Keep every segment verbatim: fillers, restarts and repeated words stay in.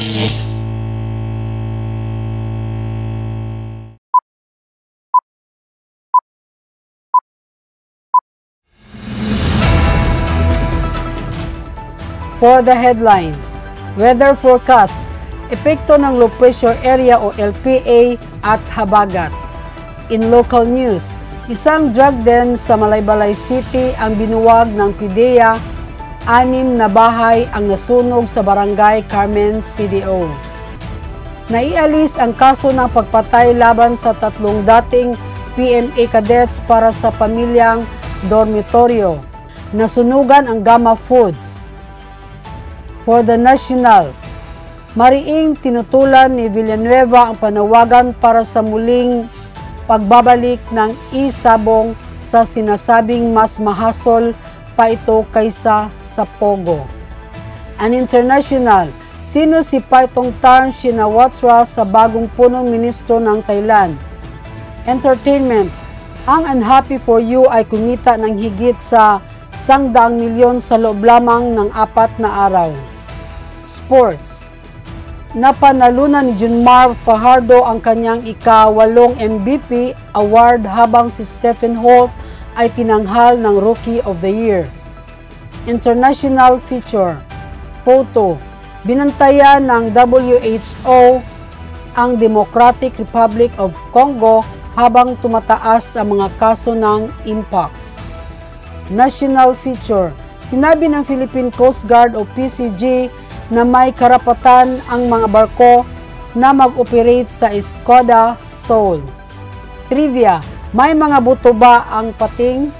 For the headlines, weather forecast, epekto ng low pressure area o L P A at habagat. In local news, isang drug den sa Malaybalay City ang binuwag ng PIDEA, anim na bahay ang nasunog sa barangay Carmen C D O. Naialis ang kaso ng pagpatay laban sa tatlong dating P M A cadets para sa pamilyang dormitoryo. Nasunugan ang Gamma Foods. For the national, mariing tinutulan ni Villanueva ang panawagan para sa muling pagbabalik ng e-sabong sa sinasabing mas mahasol pa ito kaysa sa Pogo. An international, sino si Paitongtarn Shinawatra sa bagong punong ministro ng Thailand? Entertainment, ang Unhappy For You ay kumita ng higit sa sangdaang milyon sa loob lamang ng apat na araw. Sports, napanalunan ni Junmar Fajardo ang kanyang ika-walong M V P award habang si Stephen Holt ay tinanghal ng Rookie of the Year. International feature, photo, binantayan ng W H O ang Democratic Republic of Congo habang tumataas ang mga kaso ng Mpox. National feature, sinabi ng Philippine Coast Guard o P C G na may karapatan ang mga barko na mag-operate sa Escoda, Seoul. Trivia, may mga buto ba ang pating?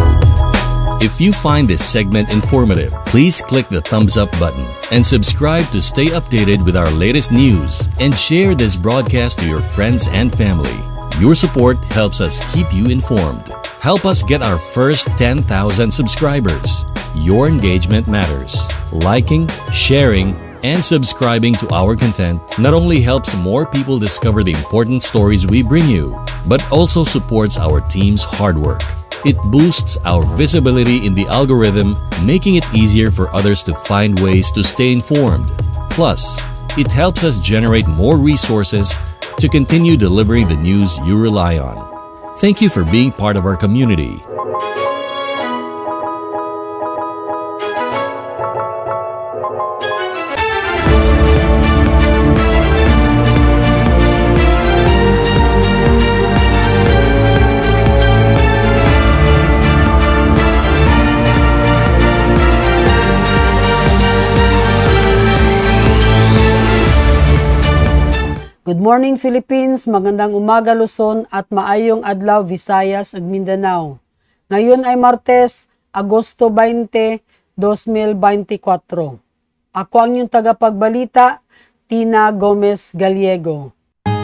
If you find this segment informative, please click the thumbs up button and subscribe to stay updated with our latest news and share this broadcast to your friends and family. Your support helps us keep you informed. Help us get our first ten thousand subscribers. Your engagement matters. Liking, sharing, and subscribing to our content not only helps more people discover the important stories we bring you, but also supports our team's hard work. It boosts our visibility in the algorithm, making it easier for others to find ways to stay informed. Plus, it helps us generate more resources to continue delivering the news you rely on. Thank you for being part of our community. Good morning Philippines, magandang umaga Luzon at maayong adlaw Visayas ug Mindanao. Ngayon ay Martes, Agosto twenty, twenty twenty-four. Ako ang inyong tagapagbalita, Tina Gomez Gallego.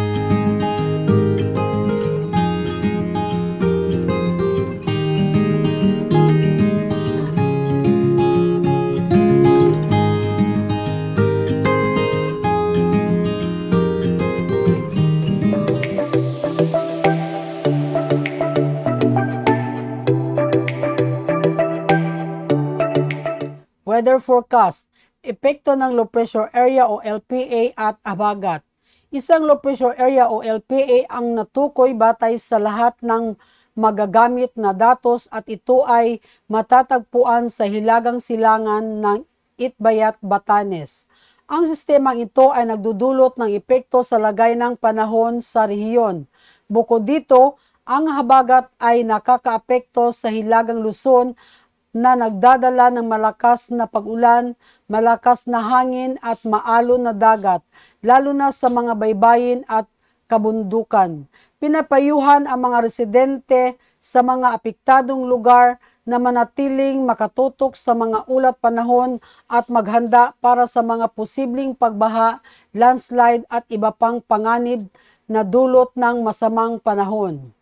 Weather forecast, epekto ng low pressure area o L P A at habagat. Isang low pressure area o L P A ang natukoy batay sa lahat ng magagamit na datos at ito ay matatagpuan sa Hilagang Silangan ng Itbayat, Batanes. Ang sistemang ito ay nagdudulot ng epekto sa lagay ng panahon sa rehiyon. Bukod dito, ang habagat ay nakakaapekto sa Hilagang Luzon na nagdadala ng malakas na pag-ulan, malakas na hangin at maalon na dagat, lalo na sa mga baybayin at kabundukan. Pinapayuhan ang mga residente sa mga apektadong lugar na manatiling makatutok sa mga ulat panahon at maghanda para sa mga posibleng pagbaha, landslide at iba pang panganib na dulot ng masamang panahon.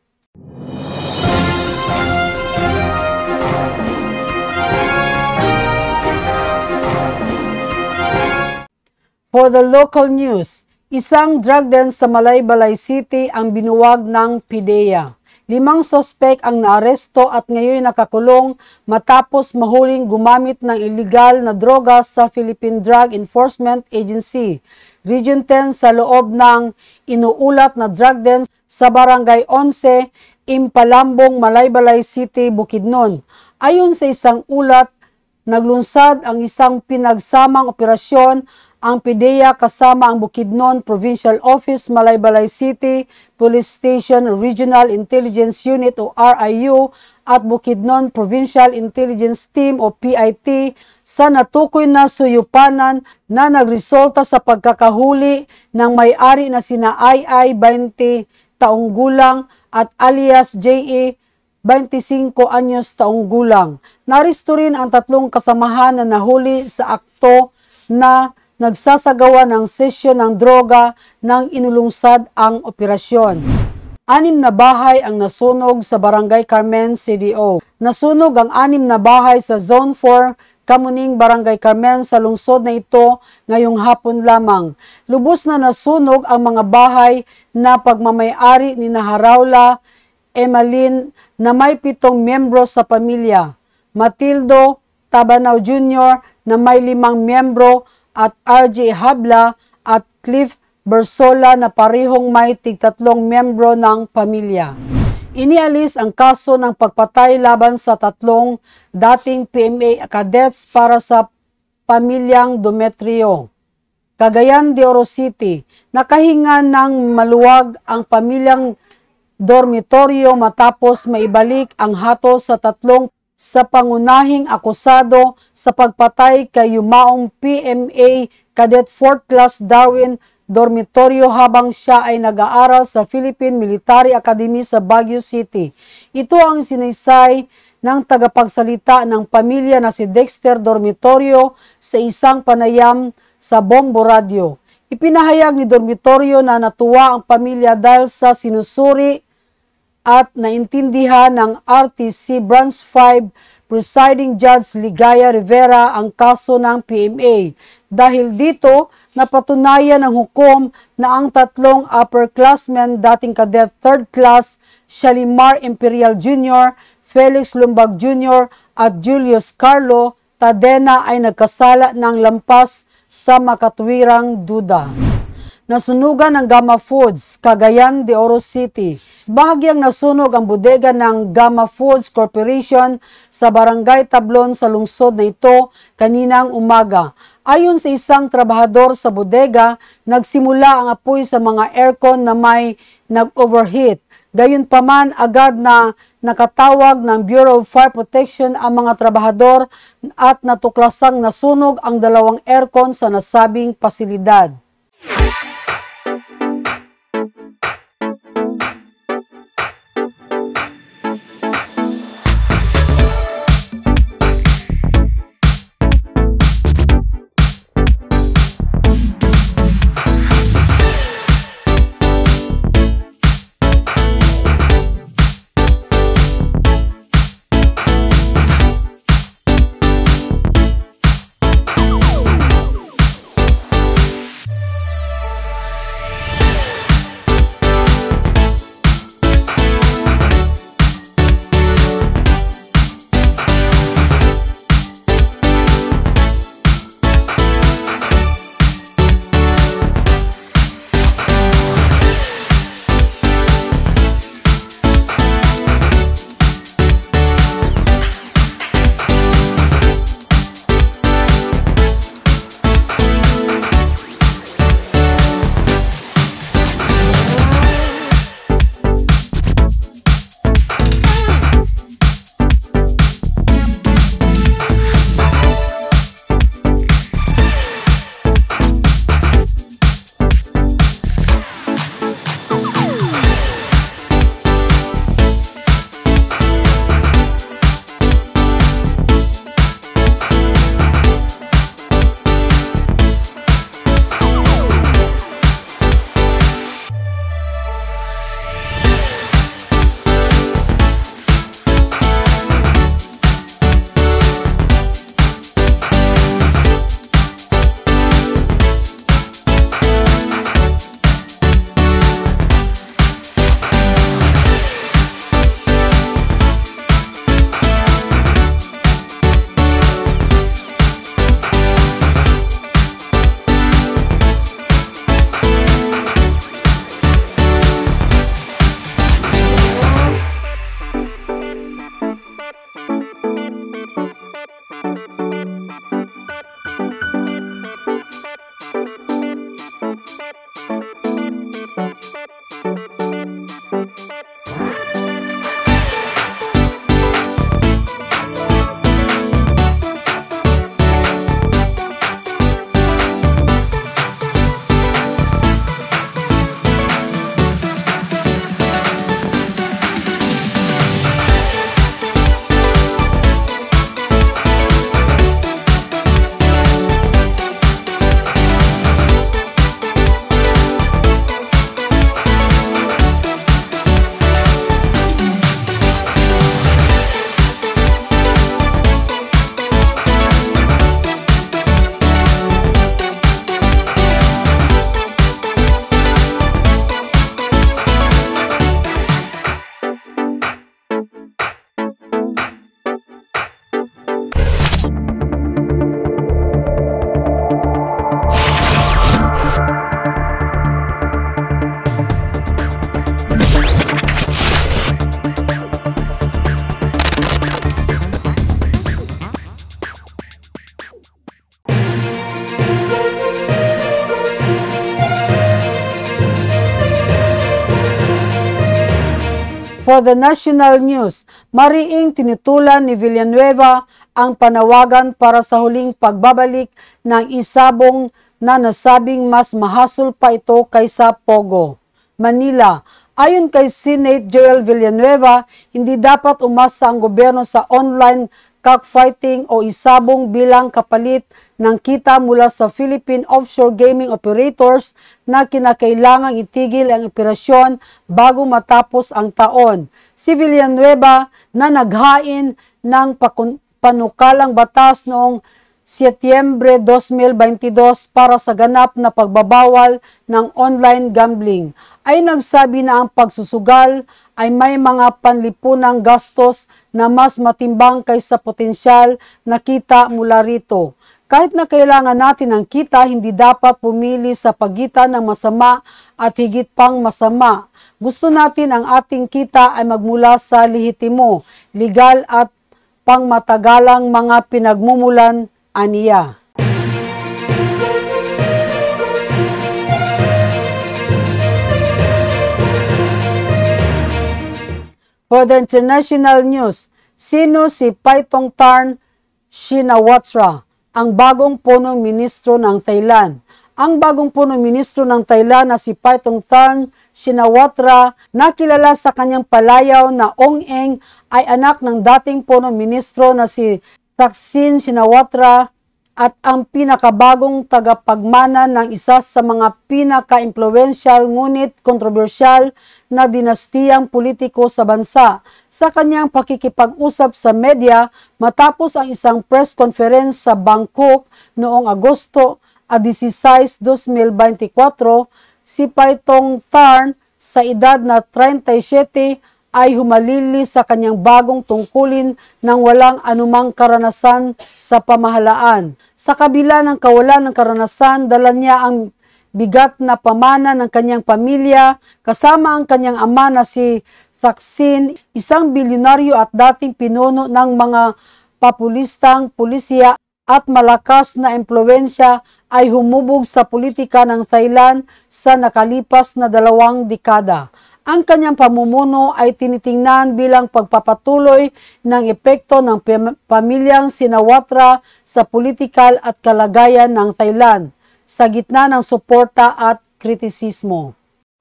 For the local news, isang drug den sa Malaybalay City ang binuwag ng PIDEA. Limang sospek ang naaresto at ngayon nakakulong matapos mahuling gumamit ng illegal na droga sa Philippine Drug Enforcement Agency, Region ten sa loob ng inuulat na drug den sa Barangay eleven, Impalambong, Malaybalay City, Bukidnon. Ayon sa isang ulat, naglunsad ang isang pinagsamang operasyon ang P D E A kasama ang Bukidnon Provincial Office, Malaybalay City Police Station Regional Intelligence Unit o R I U at Bukidnon Provincial Intelligence Team o P I T sa natukoy na suyupanan na nagresulta sa pagkakahuli ng may-ari na sina I I, twenty taong gulang at alias J E, twenty-five anyos taong gulang. Naristo rin ang tatlong kasamahan na nahuli sa akto na nagsasagawa ng sesyon ng droga nang inulungsad ang operasyon. Anim na bahay ang nasunog sa Barangay Carmen, C D O. Nasunog ang anim na bahay sa Zone four, Kamuning, Barangay Carmen sa lungsod na ito ngayong hapon lamang. Lubos na nasunog ang mga bahay na pagmamayari ni Naharaula Emalin na may pitong miyembro sa pamilya, Matildo Tabanaw Junior na may limang miyembro at R J Habla at Cliff Bersola na parehong may tigtatlong miyembro ng pamilya. Inialis ang kaso ng pagpatay laban sa tatlong dating P M A cadets para sa pamilyang Demetrio, Cagayan de Oro City. Nakahinga ng maluwag ang pamilyang dormitoryo matapos maibalik ang hato sa tatlong sa pangunahing akusado sa pagpatay kay yumaong P M A Cadet fourth Class Darwin Dormitoryo habang siya ay nag-aaral sa Philippine Military Academy sa Baguio City. Ito ang sinaysay ng tagapagsalita ng pamilya na si Dexter Dormitorio sa isang panayam sa Bombo Radio. Ipinahayag ni Dormitorio na natuwa ang pamilya dahil sa sinusuri at naintindihan ng R T C Branch five Presiding Judge Ligaya Rivera ang kaso ng P M A. Dahil dito, napatunayan ng hukom na ang tatlong upperclassmen dating cadet third class, Shalimar Imperial Junior, Felix Lumbag Junior at Julius Carlo Tadena ay nagkasala ng lampas sa makatwirang duda. Nasunugan ng Gamma Foods, Cagayan de Oro City. Bahagyang nasunog ang bodega ng Gamma Foods Corporation sa Barangay Tablon sa lungsod na ito kaninang umaga. Ayon sa isang trabahador sa bodega, nagsimula ang apoy sa mga aircon na may nag-overheat. Gayunpaman, agad na nakatawag ng Bureau of Fire Protection ang mga trabahador at natuklasang nasunog ang dalawang aircon sa nasabing pasilidad. For the national news, mariing tinitulan ni Villanueva ang panawagan para sa huling pagbabalik ng isabong na nasabing mas mahasol pa ito kaysa Pogo. Manila, ayon kay Senate Joel Villanueva, hindi dapat umasa ang gobyerno sa online cockfighting o isabong bilang kapalit ng kita mula sa Philippine offshore gaming operators na kinakailangang itigil ang operasyon bago matapos ang taon. Si Villanueva na naghain ng panukalang batas noong Setyembre dos mil veintidós para sa ganap na pagbabawal ng online gambling ay nagsabi na ang pagsusugal ay may mga panlipunang gastos na mas matimbang kaysa potensyal na kita mula rito. Kahit na kailangan natin ng kita, hindi dapat pumili sa pagitan ng masama at higit pang masama. Gusto natin ang ating kita ay magmula sa lehitimo, legal at pangmatagalang mga pinagmumulan, aniya. For the international news, sino si Paetongtarn Shinawatra, ang bagong punong ministro ng Thailand? Ang bagong punong ministro ng Thailand na si Paetongtarn Shinawatra, na kilala sa kanyang palayaw na Ong Eng, ay anak ng dating punong ministro na si Thaksin Shinawatra at ang pinakabagong tagapagmana ng isa sa mga pinaka-impluwensyal ngunit kontrobersyal na dinastiyang politiko sa bansa. Sa kanyang pakikipag-usap sa media matapos ang isang press conference sa Bangkok noong Agosto dieciséis, dos mil veinticuatro, si Paetongtarn sa edad na thirty-seven ay humalili sa kanyang bagong tungkulin nang walang anumang karanasan sa pamahalaan. Sa kabila ng kawalan ng karanasan, dala niya ang bigat na pamana ng kanyang pamilya, kasama ang kanyang ama na si Thaksin, isang bilyonaryo at dating pinuno ng mga populistang pulisya at malakas na impluwensya ay humubog sa politika ng Thailand sa nakalipas na dalawang dekada. Ang kanyang pamumuno ay tinitingnan bilang pagpapatuloy ng epekto ng pamilyang Shinawatra sa politikal at kalagayan ng Thailand sa gitna ng suporta at kritisismo.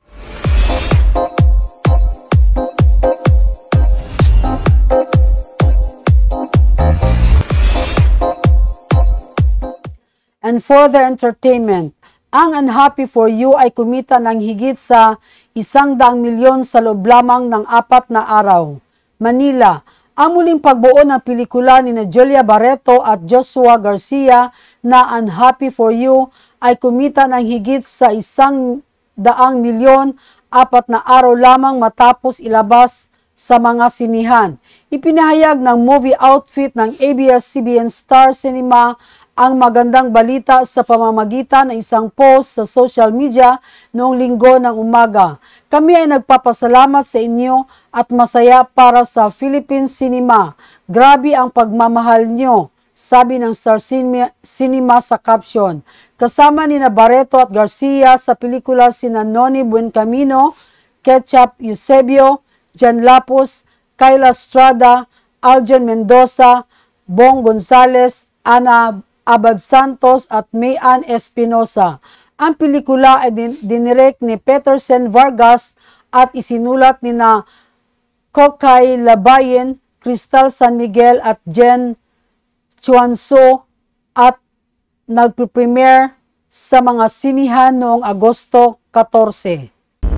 And for the entertainment, ang Unhappy for You ay kumita ng higit sa isang daang milyon sa loob lamang ng apat na araw. Manila, ang muling pagbuo ng pelikula ni Julia Barreto at Joshua Garcia na Unhappy for You ay kumita ng higit sa isang daang milyon apat na araw lamang matapos ilabas sa mga sinihan. Ipinahayag ng movie outfit ng A B S C B N Star Cinema ang magandang balita sa pamamagitan ng isang post sa social media noong linggo ng umaga. Kami ay nagpapasalamat sa inyo at masaya para sa Philippine Cinema. Grabe ang pagmamahal nyo, sabi ng Star Cinema sa caption. Kasama ni Barreto at Garcia sa pelikula sina Noni Buencamino, Ketchup Eusebio, Jan Lapus, Kyla Estrada, Aljon Mendoza, Bong Gonzales, Ana Abad Santos at Mayan Espinosa. Ang pelikula ay din dinirect ni Petersen Vargas at isinulat ni na Kokay Labayen, Crystal San Miguel at Jen Chuanso at nagpre-premiere sa mga sinihan noong Agosto fourteen.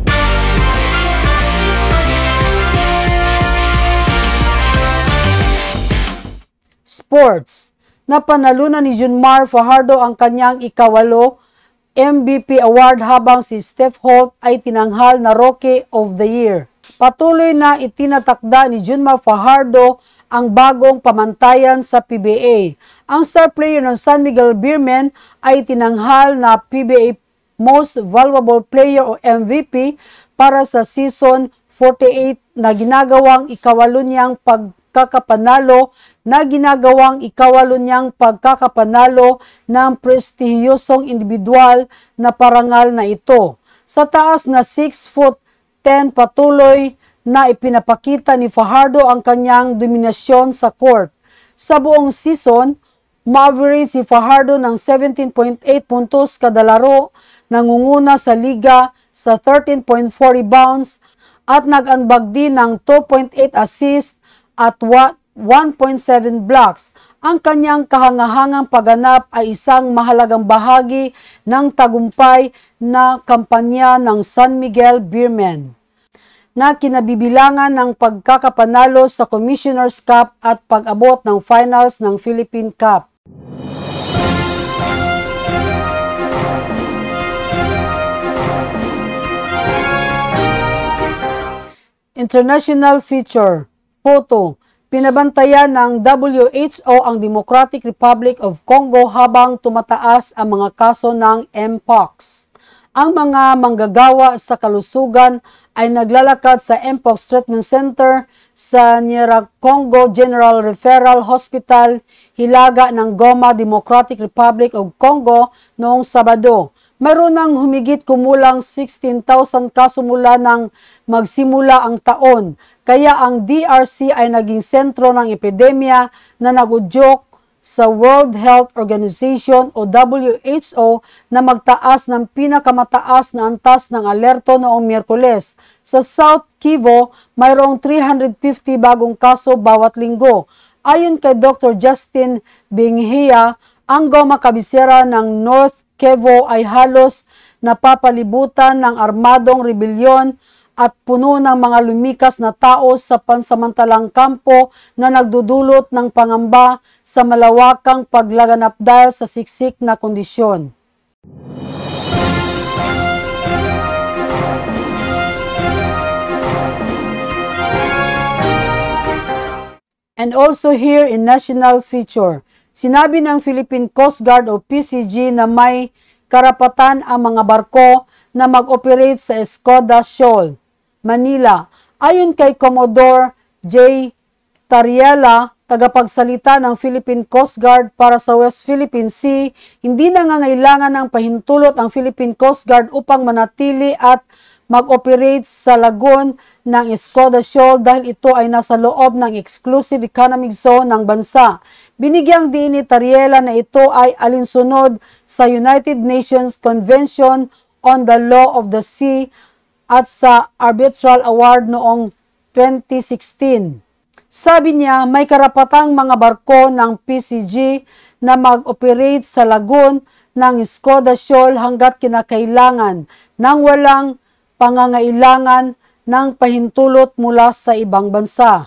Sports. Napanalunan ni Junmar Fajardo ang kanyang ikawalo M V P award habang si Steph Holt ay tinanghal na Rookie of the Year. Patuloy na itinatakda ni Junmar Fajardo ang bagong pamantayan sa P B A. Ang star player ng San Miguel Beermen ay tinanghal na P B A Most Valuable Player o M V P para sa season forty-eight na ginagawang ikawalo niyang pagkakapanalo na ginagawang ikawalo niyang pagkakapanalo ng prestihiyosong individual na parangal na ito. Sa taas na six foot ten patuloy na ipinapakita ni Fajardo ang kanyang dominasyon sa court. Sa buong season, ma-average si Fajardo ng seventeen point eight puntos kada laro, nangunguna sa liga sa thirteen point four rebounds at nag-ambag din ng two point eight assists at one point seven blocks. Ang kanyang kahangahangang pagganap ay isang mahalagang bahagi ng tagumpay na kampanya ng San Miguel Beermen na kinabibilangan ng pagkakapanalo sa Commissioner's Cup at pag-abot ng finals ng Philippine Cup. International feature. Photo. Pinabantayan ng W H O ang Democratic Republic of Congo habang tumataas ang mga kaso ng Mpox. Ang mga manggagawa sa kalusugan ay naglalakad sa Mpox Treatment Center sa Nyiragongo General Referral Hospital, Hilaga ng Goma, Democratic Republic of Congo noong Sabado. Mayroon ng humigit kumulang sixteen thousand kaso mula nang magsimula ang taon, kaya ang D R C ay naging sentro ng epidemya na nagudyok sa World Health Organization o W H O na magtaas ng pinakamataas na antas ng alerto noong Miyerkules. Sa South Kivu, mayroong three hundred fifty bagong kaso bawat linggo. Ayon kay Doctor Justin Binghia, ang Goma kabisera ng North Kivu ay halos napapalibutan ng armadong rebelyon at puno ng mga lumikas na tao sa pansamantalang kampo na nagdudulot ng pangamba sa malawakang paglaganap dahil sa siksik na kondisyon. And also here in National Feature, sinabi ng Philippine Coast Guard o P C G na may karapatan ang mga barko na mag-operate sa Escoda Shoal, Manila. Ayon kay Commodore J. Tariela, tagapagsalita ng Philippine Coast Guard para sa West Philippine Sea, hindi nangangailangan ng pahintulot ang Philippine Coast Guard upang manatili at mag-operate sa lagoon ng Escoda Shoal dahil ito ay nasa loob ng exclusive economic zone ng bansa. Binigyang diin ni Tariela na ito ay alinsunod sa United Nations Convention on the Law of the Sea at sa Arbitral Award noong twenty sixteen. Sabi niya, may karapatang mga barko ng P C G na mag-operate sa lagoon ng Escoda Shoal hanggat kinakailangan nang walang pangangailangan ng pahintulot mula sa ibang bansa.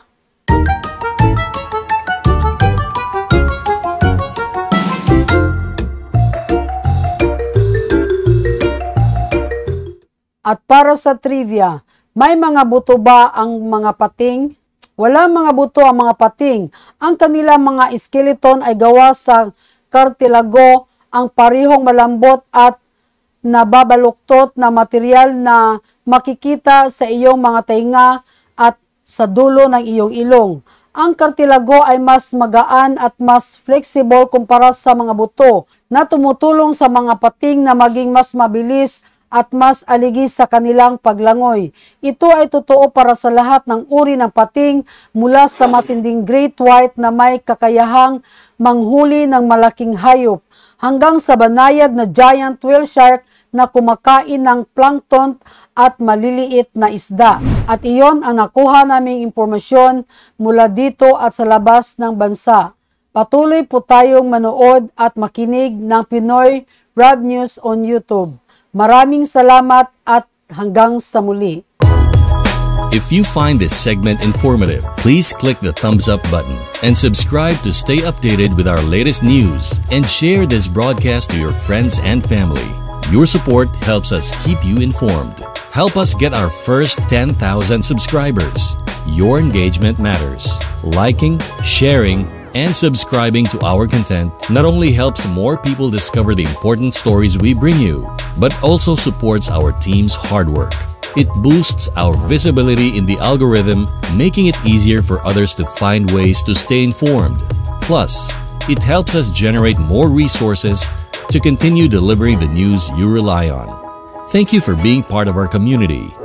At para sa trivia, may mga buto ba ang mga pating? Wala mga buto ang mga pating. Ang kanilang mga skeleton ay gawa sa kartilago, ang parihong malambot at nababaluktot na material na makikita sa iyong mga tainga at sa dulo ng iyong ilong. Ang kartilago ay mas magaan at mas flexible kumpara sa mga buto na tumutulong sa mga pating na maging mas mabilis at mas aligi sa kanilang paglangoy. Ito ay totoo para sa lahat ng uri ng pating mula sa matinding great white na may kakayahang manghuli ng malaking hayop hanggang sa banayad na giant whale shark na kumakain ng plankton at maliliit na isda. At iyon ang nakuha naming impormasyon mula dito at sa labas ng bansa. Patuloy po tayong manood at makinig ng Pinoy Rab News on YouTube. Maraming salamat at hanggang sa muli. If you find this segment informative, please click the thumbs up button and subscribe to stay updated with our latest news and share this broadcast to your friends and family. Your support helps us keep you informed. Help us get our first ten thousand subscribers. Your engagement matters. Liking, sharing, and subscribing to our content not only helps more people discover the important stories we bring you, but also supports our team's hard work. It boosts our visibility in the algorithm, making it easier for others to find ways to stay informed. Plus, it helps us generate more resources to continue delivering the news you rely on. Thank you for being part of our community.